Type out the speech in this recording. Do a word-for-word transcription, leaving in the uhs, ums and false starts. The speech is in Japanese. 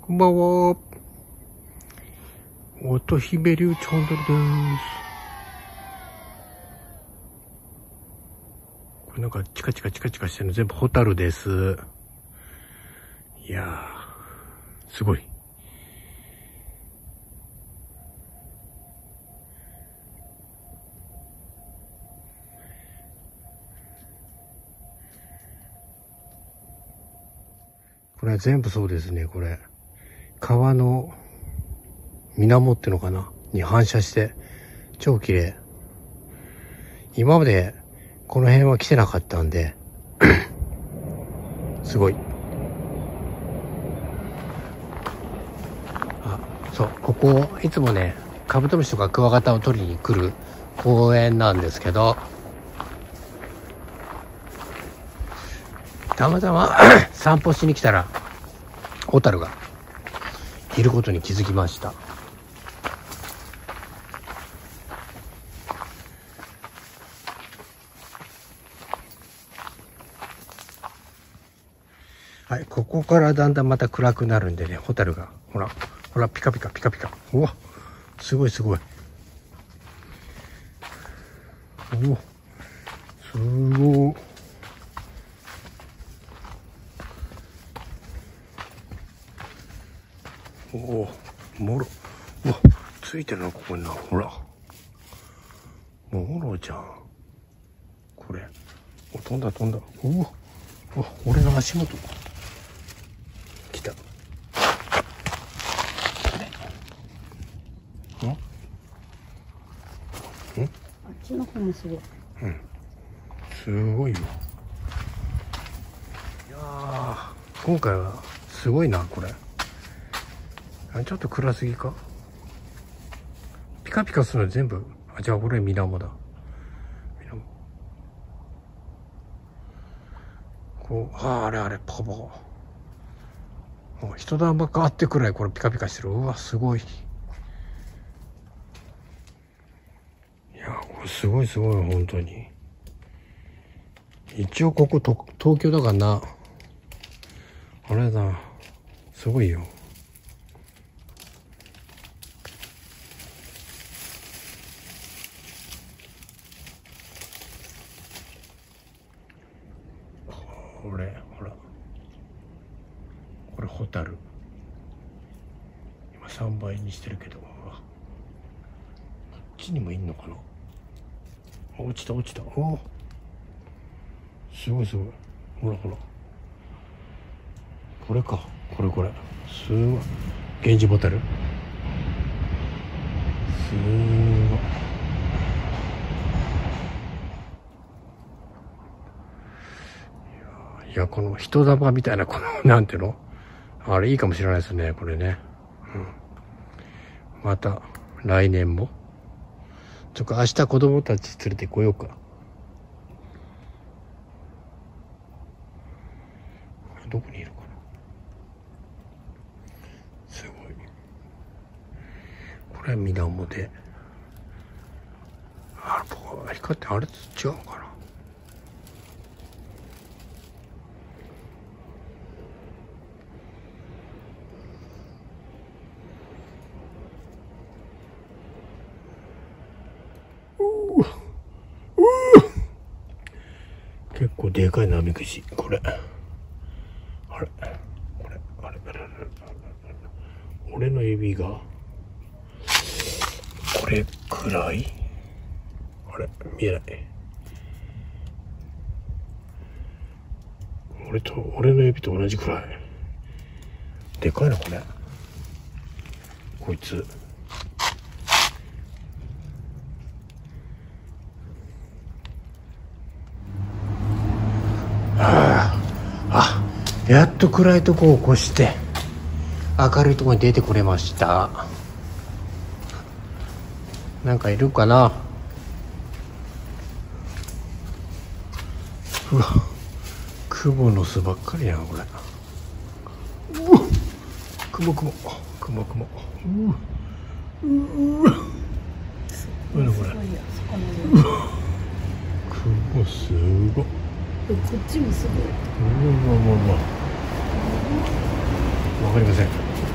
こんばんは。乙姫流チャンネルです。これなんかチカチカチカチカしてるの全部ホタルです。いやー、すごい。これは全部そうですね、これ。川の水面ってのかなに反射して、超綺麗。今までこの辺は来てなかったんで、すごい。あ、そう、ここ、いつもね、カブトムシとかクワガタを取りに来る公園なんですけど、たまたま散歩しに来たらホタルがいることに気づきました。はい、ここからだんだんまた暗くなるんでね、ホタルがほらほらピカピカピカピカ、うわすごいすごい、おおすごい。おお、もろ、うわ、ついてるな、ここにな、ほら。もろじゃん。これ。お、飛んだ飛んだ。うわ、うわ、俺の足元。来た。ん？ん？あっちの方もすごい。 うん。すごいよ。いやー、今回はすごいな、これ。ちょっと暗すぎか。ピカピカするの全部、あ、じゃあこれ水面だ。水面。こう、ああ、あれあれ、パカパカ。人玉かあってくらいこれピカピカしてる。うわ、すごい。いや、これすごいすごい、本当に。一応ここ、と東京だからな。あれだ。すごいよ。これほら、これホタル、今さんばいにしてるけど、こっちにもいんのかな。落ちた落ちた。おお、すごいすごい。ほらほら、これか、これこれ、すごい。ゲンジボタル、すごい。いや、この人玉みたいな、この、なんていうのあれいいかもしれないですね、これね。うん。また、来年も。ちょっと明日子供たち連れてこようか。どこにいるかな。すごい。これは水面で。あれ、光ってあれと違うのかな。結構でかいナメクジ、これ。あれ、これ、あれ、あれ、俺の指が、これくらい？あれ、見えない。俺と、俺の指と同じくらい。でかいな、これ。こいつ。ああ、やっと暗いとこを越して明るいところに出てこれました。なんかいるかな。うわ、雲の巣ばっかりやん、これ。うわ、雲雲雲雲、ううわ、これこれ、雲すごい。 こっちもすごい。 うわうわうわ、わかりません。